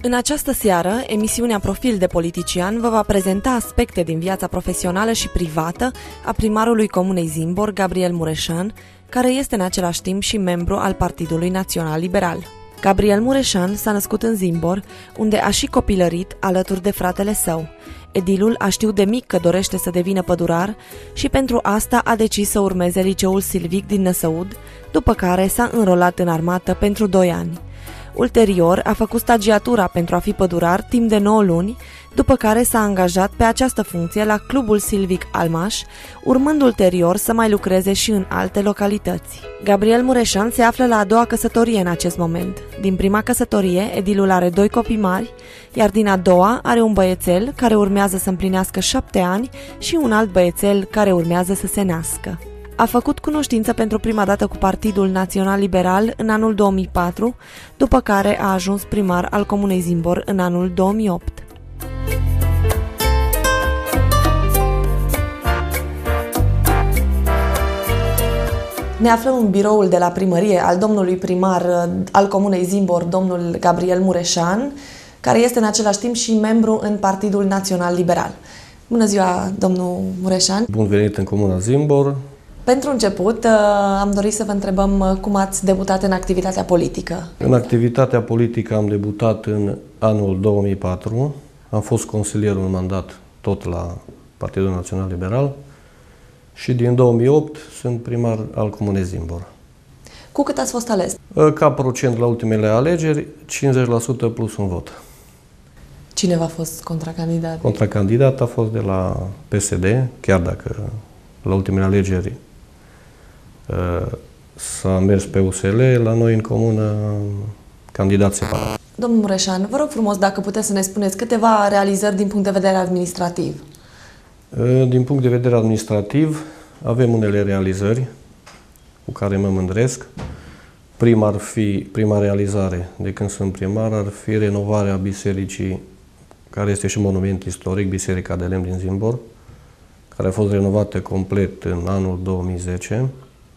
În această seară, emisiunea Profil de politician vă va prezenta aspecte din viața profesională și privată a primarului Comunei Zimbor, Gabriel Mureșan, care este în același timp și membru al Partidului Național Liberal. Gabriel Mureșan s-a născut în Zimbor, unde a și copilărit alături de fratele său. Edilul a știut de mic că dorește să devină pădurar și pentru asta a decis să urmeze liceul silvic din Năsăud, după care s-a înrolat în armată pentru 2 ani. Ulterior, a făcut stagiatura pentru a fi pădurar timp de 9 luni, după care s-a angajat pe această funcție la Clubul Silvic Almaș, urmând ulterior să mai lucreze și în alte localități. Gabriel Mureșan se află la a doua căsătorie în acest moment. Din prima căsătorie, edilul are 2 copii mari, iar din a doua are un băiețel care urmează să împlinească 7 ani și un alt băiețel care urmează să se nască. A făcut cunoștință pentru prima dată cu Partidul Național Liberal în anul 2004, după care a ajuns primar al Comunei Zimbor în anul 2008. Ne aflăm în biroul de la primărie al domnului primar al Comunei Zimbor, domnul Gabriel Mureșan, care este în același timp și membru în Partidul Național Liberal. Bună ziua, domnul Mureșan! Bun venit în Comuna Zimbor! Pentru început, am dorit să vă întrebăm cum ați debutat în activitatea politică. În activitatea politică am debutat în anul 2004. Am fost consilier un mandat tot la Partidul Național Liberal și din 2008 sunt primar al Comunei Zimbor. Cu cât ați fost ales? Ca procent la ultimele alegeri, 50% plus un vot. Cine v-a fost contracandidat? Contracandidat a fost de la PSD, chiar dacă la ultimele alegeri s-a mers pe USL, la noi în comună candidat separat. Domnul Mureșan, vă rog frumos dacă puteți să ne spuneți câteva realizări din punct de vedere administrativ. Din punct de vedere administrativ, avem unele realizări cu care mă mândresc. Prima realizare de când sunt primar ar fi renovarea bisericii, care este și monument istoric, Biserica de Lemn din Zimbor, care a fost renovată complet în anul 2010.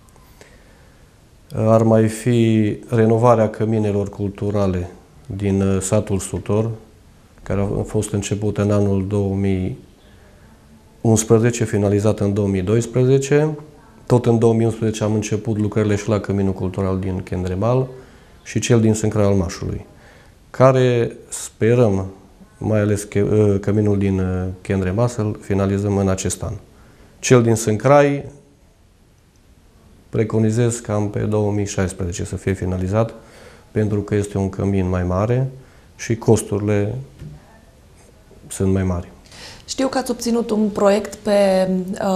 Ar mai fi renovarea căminelor culturale din satul Sutor, care a fost începută în anul 2011, finalizată în 2012. Tot în 2011 am început lucrările și la căminul cultural din Chendremal și cel din Sâncrai Almașului, care sperăm, mai ales căminul din Chendremal, să-l finalizăm în acest an. Cel din Sâncrai preconizez cam pe 2016 să fie finalizat, pentru că este un cămin mai mare și costurile sunt mai mari. Știu că ați obținut un proiect pe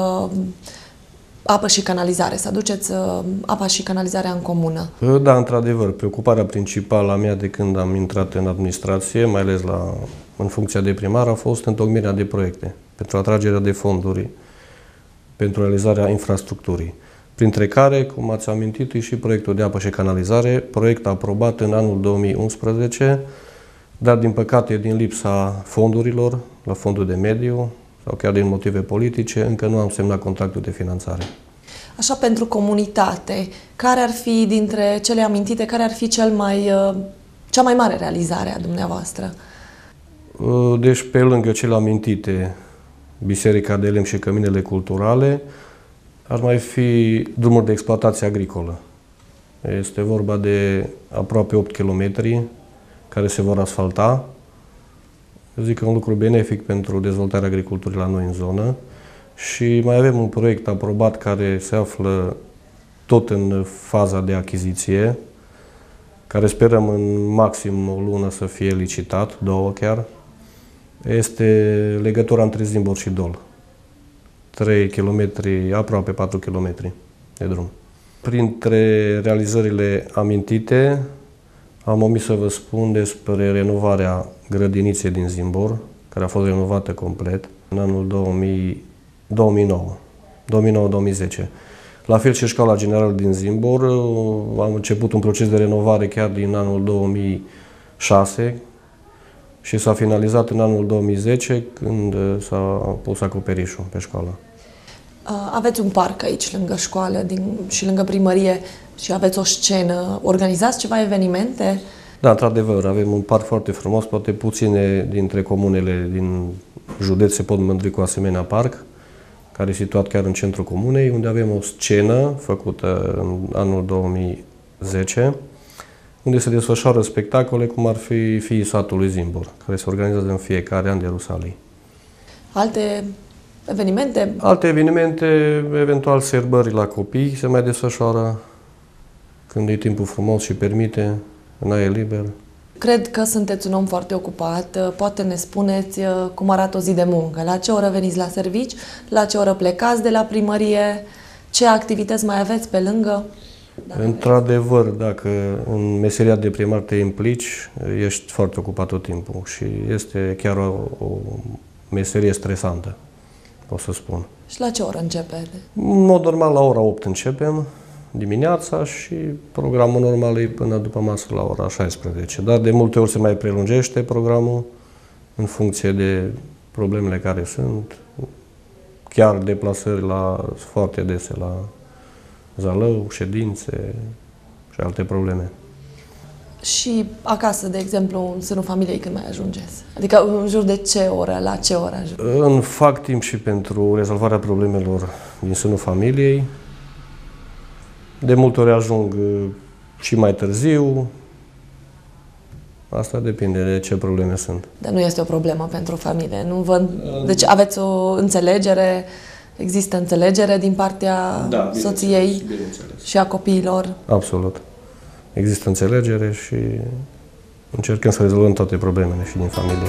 apă și canalizare, să aduceți apa și canalizarea în comună. Da, într-adevăr, preocuparea principală a mea de când am intrat în administrație, mai ales în funcția de primar, a fost întocmirea de proiecte pentru atragerea de fonduri pentru realizarea infrastructurii, printre care, cum ați amintit, e și proiectul de apă și canalizare, proiect aprobat în anul 2011, dar din păcate, din lipsa fondurilor, la fondul de mediu, sau chiar din motive politice, încă nu am semnat contractul de finanțare. Așa, pentru comunitate, care ar fi, dintre cele amintite, care ar fi cea mai mare realizare a dumneavoastră? Deci, pe lângă cele amintite, Biserica de Lemn și căminele culturale, ar mai fi drumuri de exploatație agricolă. Este vorba de aproape 8 km care se vor asfalta. Eu zic că e un lucru benefic pentru dezvoltarea agriculturii la noi în zonă. Și mai avem un proiect aprobat care se află tot în faza de achiziție, care sperăm în maxim o lună să fie licitat, 2 chiar. Este legătura între Zimbor și Dol. 3 km, aproape 4 km de drum. Printre realizările amintite, am omis să vă spun despre renovarea grădiniței din Zimbor, care a fost renovată complet în anul 2009-2010. La fel și Școala Generală din Zimbor, am început un proces de renovare chiar din anul 2006 și s-a finalizat în anul 2010, când s-a pus acoperișul pe școală. Aveți un parc aici, lângă școală și lângă primărie, și aveți o scenă. Organizați ceva evenimente? Da, într-adevăr, avem un parc foarte frumos, poate puține dintre comunele din județ se pot mândri cu asemenea parc, care e situat chiar în centrul comunei, unde avem o scenă făcută în anul 2010, unde se desfășoară spectacole cum ar fi Fiii satului Zimbor, care se organizează în fiecare an de Rusalii. Alte evenimente? Alte evenimente, eventual sărbări la copii, se mai desfășoară când e timpul frumos și permite, în aer liber. Cred că sunteți un om foarte ocupat. Poate ne spuneți cum arată o zi de muncă. La ce oră veniți la servici? La ce oră plecați de la primărie? Ce activități mai aveți pe lângă? Într-adevăr, dacă în meseria de primar te implici, ești foarte ocupat tot timpul și este chiar o meserie stresantă, pot să spun. Și la ce oră începe? În mod normal, la ora 8 începem dimineața și programul normal e până după masă la ora 16. Dar de multe ori se mai prelungește programul în funcție de problemele care sunt. Chiar deplasări foarte dese la Zalău, ședințe și alte probleme. Și acasă, de exemplu, în sânul familiei, când mai ajungeți? Adică în jur de ce oră, la ce oră ajungeți? Fac timp și pentru rezolvarea problemelor din sânul familiei. De multe ori ajung și mai târziu. Asta depinde de ce probleme sunt. Dar nu este o problemă pentru familie. Deci aveți o înțelegere, există înțelegere din partea soției și a copiilor? Absolut. Există înțelegere și încercăm să rezolvăm toate problemele și din familie.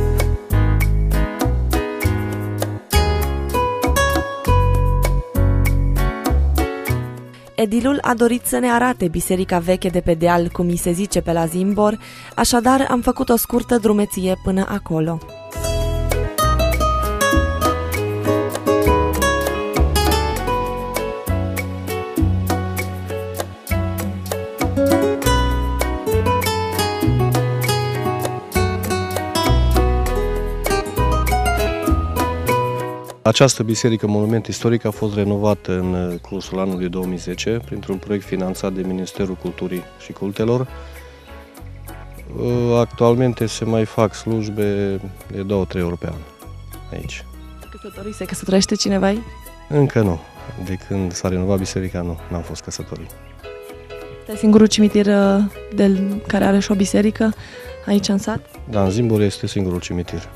Edilul a dorit să ne arate biserica veche de pe deal, cum i se zice pe la Zimbor, așadar am făcut o scurtă drumeție până acolo. Această biserică monument istoric a fost renovată în cursul anului 2010 printr-un proiect finanțat de Ministerul Culturii și Cultelor. Actualmente se mai fac slujbe de 2-3 ori pe an aici. Se căsătorește cineva aici? Încă nu. De când s-a renovat biserica, nu, n-am fost căsătorit. Este singurul cimitir care are și o biserică aici în sat? Da, în Zimbor este singurul cimitir.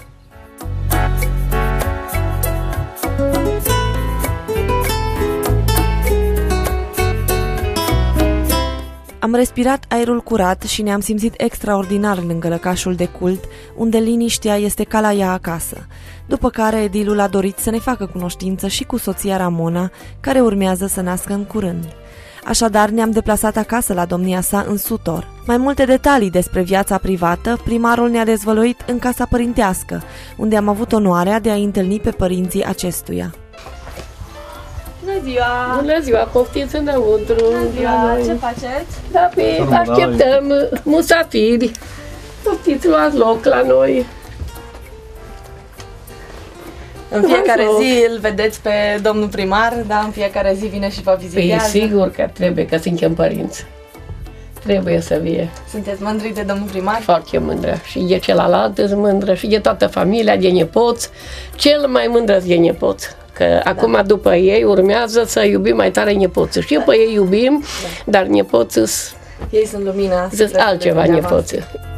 Am respirat aerul curat și ne-am simțit extraordinar lângă lăcașul de cult, unde liniștea este ca la ea acasă. După care edilul a dorit să ne facă cunoștință și cu soția Ramona, care urmează să nască în curând. Așadar, ne-am deplasat acasă la domnia sa în Sutor. Mai multe detalii despre viața privată, primarul ne-a dezvăluit în casa părintească, unde am avut onoarea de a întâlni pe părinții acestuia. Bună ziua! Bună ziua, poftiți înăuntru! Bună ziua! Ce faceți? Da, așteptăm musafiri. Poftiți, luați loc la noi. În fiecare zi îl vedeți pe domnul primar, da? În fiecare zi vine și vă vizitează. Păi sigur că trebuie, că suntem părinți. Trebuie să vie. Sunteți mândri de domnul primar? Foarte mândră. Și de celălalt îți mândră, și de toată familia, de nepoți. Cel mai mândră de nepoți. Că acum după ei urmează să iubim mai tare nepoții. Și pe ei iubim, dar nepoții ei sunt lumina. Sunt altceva nepoții.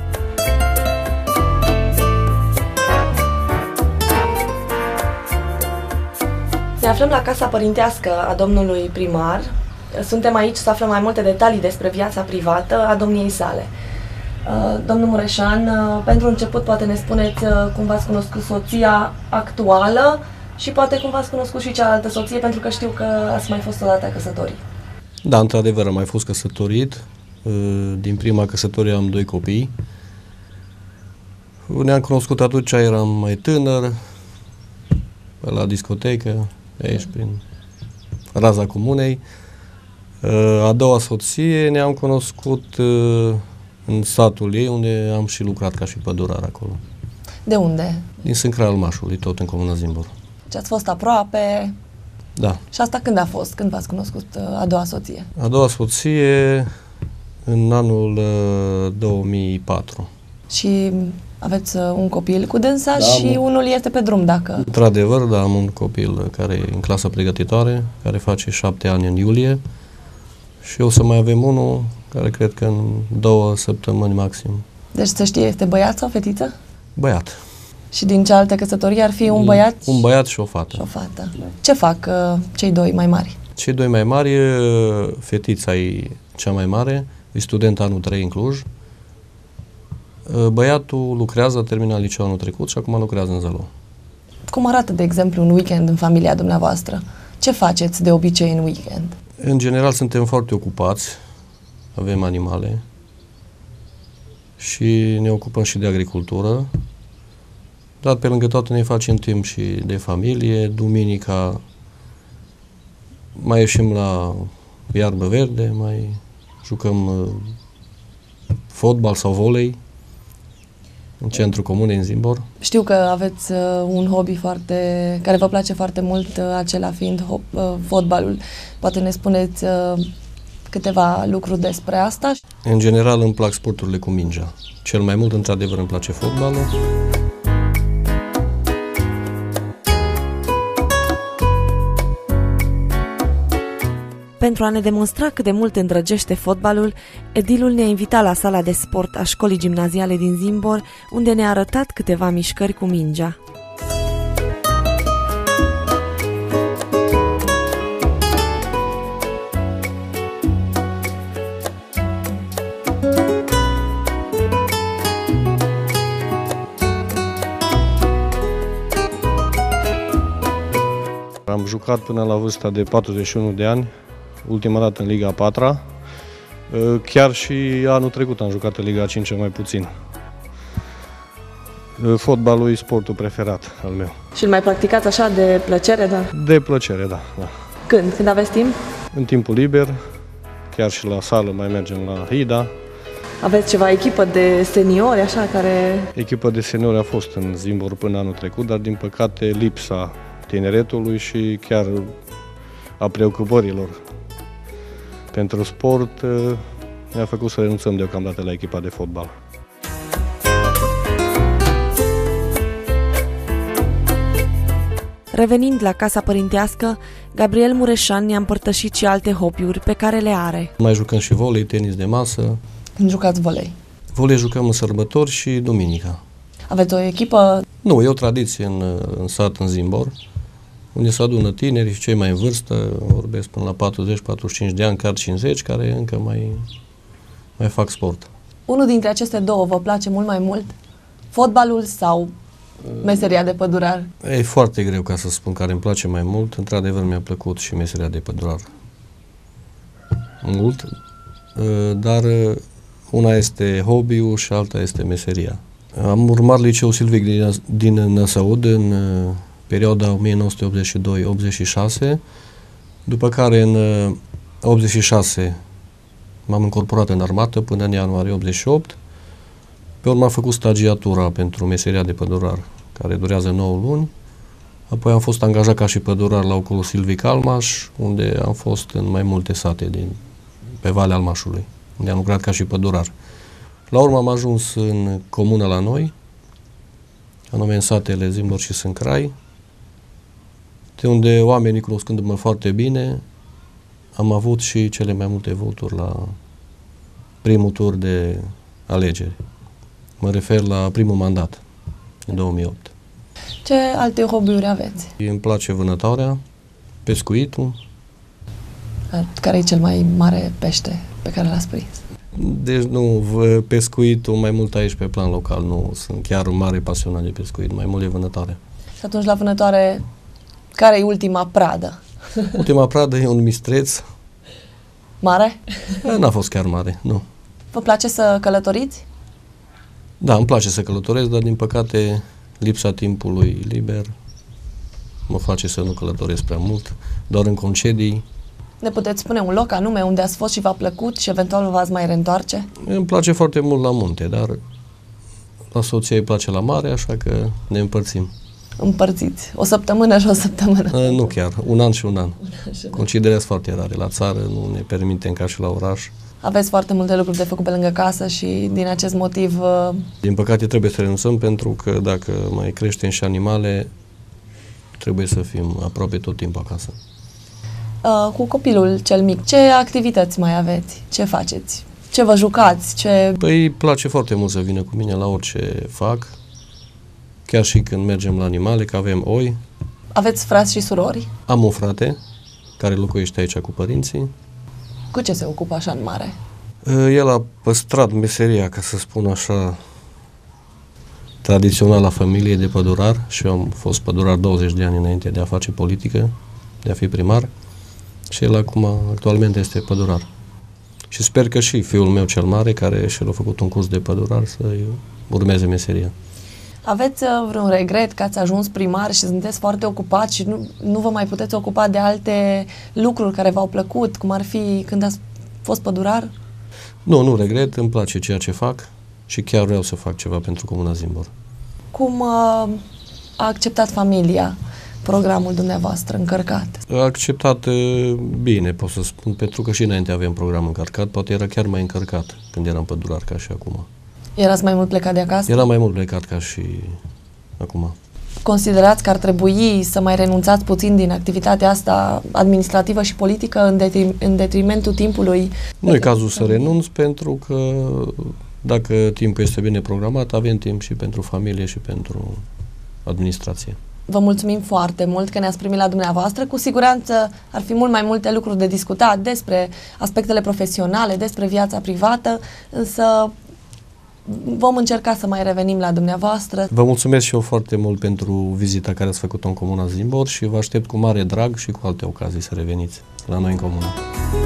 Ne aflăm la casa părintească a domnului primar. Suntem aici să aflăm mai multe detalii despre viața privată a domniei sale. Domnul Mureșan, pentru început poate ne spuneți cum v-ați cunoscut soția actuală și poate cum v-ați cunoscut și cealaltă soție, pentru că știu că ați mai fost odată căsătorit. Da, într-adevăr am mai fost căsătorit. Din prima căsătorie am 2 copii. Ne-am cunoscut atunci, eram mai tânăr, la discotecă, aici prin raza comunei. A doua soție ne-am cunoscut în satul ei, unde am și lucrat ca și pădurar acolo. De unde? Din Sâncra Almașului, tot în comuna Zimbor. Și ați fost aproape? Da. Și asta când a fost? Când v-ați cunoscut a doua soție? A doua soție În anul 2004. Și aveți un copil cu dânsa Da, și unul este pe drum, dacă... Într-adevăr, da, am un copil care e în clasa pregătitoare, care face 7 ani în iulie și o să mai avem unul care cred că în 2 săptămâni maxim. Deci să știe, este băiat sau fetiță? Băiat. Și din cealaltă căsătorie ar fi un băiat? Un băiat și o fată. Și o fată. Ce fac cei doi mai mari? Cei doi mai mari, fetița e cea mai mare, e student anul 3 în Cluj. Băiatul lucrează, a terminat liceul anul trecut și acum lucrează în Zălău. Cum arată, de exemplu, un weekend în familia dumneavoastră? Ce faceți de obicei în weekend? În general suntem foarte ocupați, avem animale și ne ocupăm și de agricultură, dar pe lângă toate ne facem timp și de familie. Duminica mai ieșim la iarbă verde, mai jucăm fotbal sau volei în centrul comunei în Zimbor. Știu că aveți un hobby care vă place foarte mult, acela fiind fotbalul. Poate ne spuneți câteva lucruri despre asta? În general îmi plac sporturile cu mingea. Cel mai mult, într-adevăr, îmi place fotbalul. Pentru a ne demonstra cât de mult îndrăgește fotbalul, edilul ne-a invitat la sala de sport a școlii gimnaziale din Zimbor, unde ne-a arătat câteva mișcări cu mingea. Am jucat până la vârsta de 41 de ani, ultima dată în Liga 4-a. Chiar și anul trecut am jucat în Liga 5 mai puțin. Fotbalul e sportul preferat al meu. Și îl mai practicați așa de plăcere, da? De plăcere, da. Când? Când aveți timp? În timpul liber, chiar și la sală mai mergem la Hida. Aveți ceva echipă de seniori, așa, care... Echipa de seniori a fost în Zimbor până anul trecut, dar din păcate lipsa tineretului și chiar a preocupărilor pentru sport ne-a făcut să renunțăm deocamdată la echipa de fotbal. Revenind la casa părintească, Gabriel Mureșan ne-a împărtășit și alte hobby-uri pe care le are. Mai jucăm și volei, tenis de masă. Când jucați volei? Volei jucăm în sărbători și duminica. Aveți o echipă? Nu, e o tradiție în sat, în Zimbor, unde se adună tineri și cei mai în vârstă, vorbesc până la 40-45 de ani, chiar 50, care încă mai fac sport. Unul dintre aceste două vă place mult mai mult? Fotbalul sau meseria de pădurar? E foarte greu ca să spun care îmi place mai mult. Într-adevăr mi-a plăcut și meseria de pădurar mult, dar una este hobby-ul și alta este meseria. Am urmat liceul Silvic din Năsăud în perioada 1982-86, după care în 86 m-am incorporat în armată până în ianuarie 88. Pe urmă am făcut stagiatura pentru meseria de pădurar, care durează 9 luni. Apoi am fost angajat ca și pădurar la ocolul Silvic Almaș, unde am fost în mai multe sate pe Valea Almașului, unde am lucrat ca și pădurar. La urmă am ajuns în comună la noi, anume în satele Zimbor și Sâncrai, de unde oamenii, cunoscându-mă foarte bine, am avut și cele mai multe voturi la primul tur de alegeri. Mă refer la primul mandat, în 2008. Ce alte hobby-uri aveți? Îmi place vânătoarea, pescuitul. Care e cel mai mare pește pe care l-ați prins? Deci nu, pescuitul mai mult aici pe plan local, nu sunt chiar un mare pasionat de pescuit, mai mult de vânătoare. Și atunci la vânătoare, care e ultima pradă? Ultima pradă e un mistreț. Mare? N-a fost chiar mare, nu. Vă place să călătoriți? Da, îmi place să călătoresc, dar din păcate lipsa timpului liber mă face să nu călătoresc prea mult, doar în concedii. Ne puteți spune un loc anume unde ați fost și v-a plăcut și eventual v-ați mai reîntoarce? Îmi place foarte mult la munte, dar la soția îi place la mare, așa că ne împărțim. împărțiți? O săptămână și o săptămână? Nu chiar, un an și un an. Considerați foarte rare. La țară nu ne permitem ca și la oraș. Aveți foarte multe lucruri de făcut pe lângă casă și din acest motiv... Din păcate trebuie să renunțăm pentru că dacă mai creștem și animale, trebuie să fim aproape tot timpul acasă. Cu copilul cel mic, ce activități mai aveți? Ce faceți? Ce vă jucați? Păi îi place foarte mult să vină cu mine la orice fac, chiar și când mergem la animale, că avem oi. Aveți frați și surori? Am un frate care locuiește aici cu părinții. Cu ce se ocupă așa în mare? El a păstrat meseria, ca să spun așa, tradițională a familiei de pădurar și eu am fost pădurar 20 de ani înainte de a face politică, de a fi primar și el acum actualmente este pădurar. Și sper că și fiul meu cel mare, care și-l a făcut un curs de pădurar, să urmeze meseria. Aveți vreun regret că ați ajuns primar și sunteți foarte ocupați și nu vă mai puteți ocupa de alte lucruri care v-au plăcut, cum ar fi când ați fost pădurar? Nu regret, îmi place ceea ce fac și chiar vreau să fac ceva pentru Comuna Zimbor. Cum a acceptat familia programul dumneavoastră încărcat? A acceptat bine, pot să spun, pentru că și înainte aveam program încărcat, poate era chiar mai încărcat când eram pădurar ca și acum. Erați mai mult plecat de acasă? Era mai mult plecat ca și acum. Considerați că ar trebui să mai renunțați puțin din activitatea asta administrativă și politică în detrimentul timpului? Nu e cazul să renunț, pentru că dacă timpul este bine programat, avem timp și pentru familie și pentru administrație. Vă mulțumim foarte mult că ne-ați primit la dumneavoastră. Cu siguranță ar fi mult mai multe lucruri de discutat despre aspectele profesionale, despre viața privată, însă vom încerca să mai revenim la dumneavoastră. Vă mulțumesc și eu foarte mult pentru vizita care ați făcut-o în Comuna Zimbor și vă aștept cu mare drag și cu alte ocazii să reveniți la noi în comună.